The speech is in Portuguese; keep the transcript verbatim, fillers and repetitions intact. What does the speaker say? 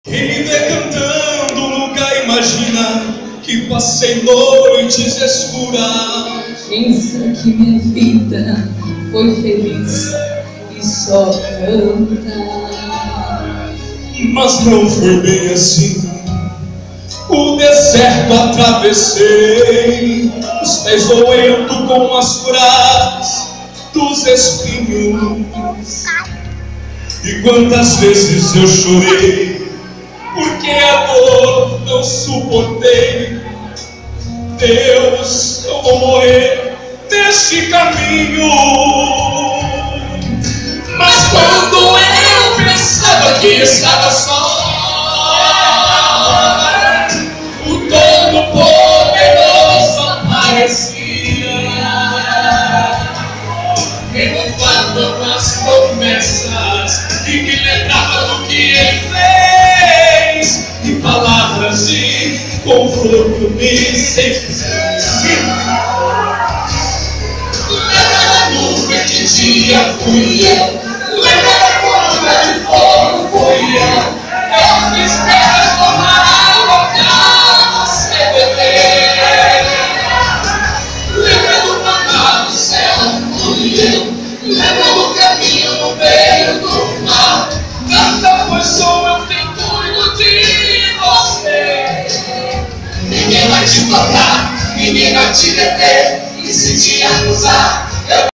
Quem me vê cantando nunca imagina que passei noites escuras. Pensa que minha vida foi feliz e só canta. Mas não foi bem assim. O deserto atravessei, os pés doendo com as furadas dos espinhos. E quantas vezes eu chorei, porque a dor não suportei. Deus, eu vou morrer neste caminho. Mas quando eu pensava que estava só, o Todo-Poderoso aparecia, renovando as promessas e me lembrava do que Ele fez, e palavras de conforto me sentiam. Lembra da nuvem de dia fui eu, lembra da coluna de fogo fui eu. Eu fiz pedras tomar água pra você beber. Lembra do maná do céu fui eu, lembra do caminho no meio do mar. Tanta pois sou eu quem cuido de você. Ninguém vai te tocar, ninguém vai te deter, e se te acusar,